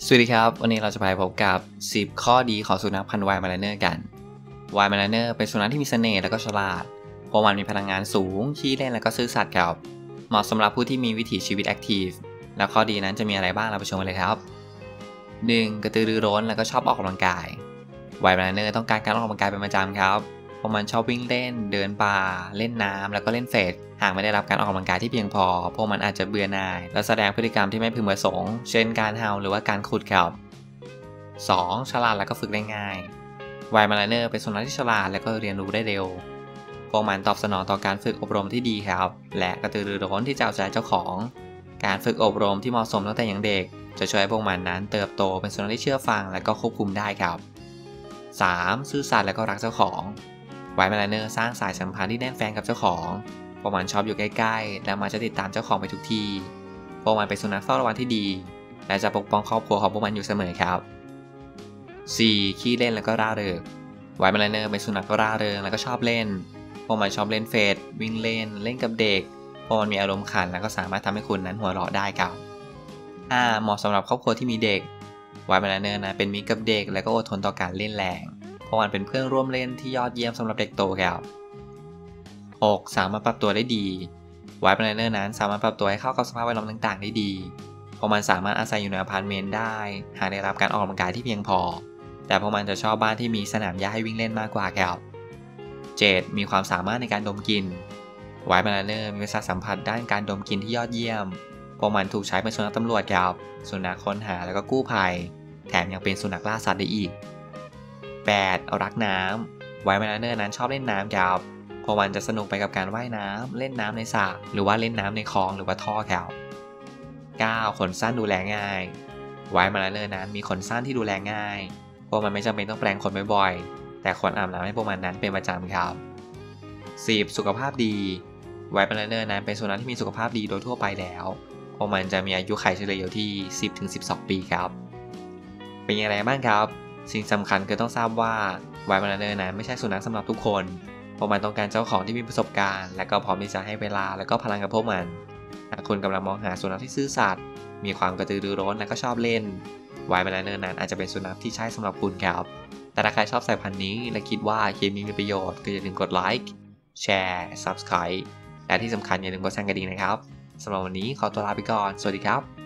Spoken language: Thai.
สวัสดีครับวันนี้เราจะไปพบกับ10ข้อดีของสุนัขพันธุ์ไวน์มาลาเนอร์กันไวน์มาลาเนอร์เป็นสุนัขที่มีเสน่ห์และก็ฉลาดเพราะมันมีพลังงานสูงขี้เล่นและก็ซื่อสัตย์ครับเหมาะสำหรับผู้ที่มีวิถีชีวิตแอคทีฟแล้วข้อดีนั้นจะมีอะไรบ้างเราไปชมกันเลยครับ 1. กระตือรือร้นและก็ชอบออกกำลังกายไวน์มาลาเนอร์ต้องการการออกกำลังกายเป็นประจำครับเพราะมันชอบวิ่งเล่นเดินป่าเล่นน้ำแล้วก็เล่นเฟสหากไม่ได้รับการออกกำลังกายที่เพียงพอพวกมันอาจจะเบื่อหน่ายและแสดงพฤติกรรมที่ไม่พึงประสงค์เช่นการเห่าหรือว่าการขุดครับ 2. ฉลาดและก็ฝึกได้ง่ายไวน์มาลาเนอร์เป็นสุนัขที่ฉลาดและก็เรียนรู้ได้เร็วพวกมันตอบสนองต่อการฝึกอบรมที่ดีครับและกระตือรือร้นที่จะเอาใจเจ้าของการฝึกอบรมที่เหมาะสมตั้งแต่ยังเด็กจะช่วยให้พวกมันนั้นเติบโตเป็นสุนัขที่เชื่อฟังและก็ควบคุมได้ครับ 3. ซื่อสัตย์และก็รักเจ้าของไวน์มาลาเนอร์สร้างสายสัมพันธ์ที่แน่นแฟ้นกับเจ้าของพวกมันชอบอยู่ใกล้ๆและมักจะติดตามเจ้าของไปทุกที่พวกมันเป็นสุนัขเฝ้าระวังที่ดีและจะปกป้องครอบครัวของพวกมันอยู่เสมอครับ 4. ขี้เล่นและก็ร่าเริงไวน์มาลาเนอร์เป็นสุนัขร่าเริงและก็ชอบเล่นพวกมันชอบเล่นเฟสวิ่งเล่นกับเด็กพวกมันมีอารมณ์ขันและก็สามารถทำให้คุณนั้นหัวเราะได้ครับ 5. เหมาะสำหรับครอบครัวที่มีเด็กไวน์มาลาเนอร์นะเป็นมิตรกับเด็กและก็อดทนต่อการเล่นแรงเพราะมันเป็นเพื่อนร่วมเล่นที่ยอดเยี่ยมสำหรับเด็กโตครับ 6. สามารถปรับตัวได้ดีไวน์มาลาเนอร์นั้นสามารถปรับตัวให้เข้ากับสภาพแวดล้อมต่างๆได้ดีเพราะมันสามารถอาศัยอยู่ในอพาร์ตเมนต์ได้หากได้รับการออกกำลังกายที่เพียงพอแต่พวกมันจะชอบบ้านที่มีสนามหญ้าให้วิ่งเล่นมากกว่าครับ 7. มีความสามารถในการดมกลิ่นไวน์มาลาเนอร์มีประสาทสัมผัสด้านการดมกลิ่นที่ยอดเยี่ยมพวกมันถูกใช้เป็นสุนัขตำรวจครับสุนัขค้นหาแล้วก็กู้ภัยแถมยังเป็นสุนัขล่าสัตว์ได้อีก 8. รักน้ำไวน์มาลาเนอร์นั้นชอบเล่นน้ำครับพวกมันจะสนุกไปกับการว่ายน้ำเล่นน้ำในสระหรือว่าเล่นน้ำในคลองหรือว่าท่อครับ 9. ขนสั้นดูแลง่ายไวน์มาลาเนอร์นั้นมีขนสั้นที่ดูแลง่ายพวกมันไม่จำเป็นต้องแปรงขนบ่อยๆแต่ควรอาบน้ำให้พวกมันนั้นเป็นประจำครับ 10. สุขภาพดีไวน์มาลาเนอร์นั้นเป็นสุนัขที่มีสุขภาพดีโดยทั่วไปแล้วพวกมันจะมีอายุขัยเฉลี่ยอยู่ที่ 10-12 ปีครับเป็นอย่างไรบ้างครับสิ่งสำคัญคือต้องทราบว่าไวน์มาลาเนอร์นั้นไม่ใช่สุนัขสำหรับทุกคนพวกมันต้องการเจ้าของที่มีประสบการณ์และก็พร้อมที่จะให้เวลาและก็พลังกับพวกมันหากคุณกำลังมองหาสุนัขที่ซื่อสัตย์มีความกระตือรือร้นและก็ชอบเล่นไวน์มาลาเนอร์นั้นอาจจะเป็นสุนัขที่ใช่สำหรับคุณครับแต่ถ้าใครชอบสายพันธุ์นี้และคิดว่าคลิปนี้มีประโยชน์ก็อย่าลืมกดไลค์แชร์ Subscribe และที่สำคัญอย่าลืมกดสั่นกระดิ่งนะครับสำหรับวันนี้ขอตัวลาไปก่อนสวัสดีครับ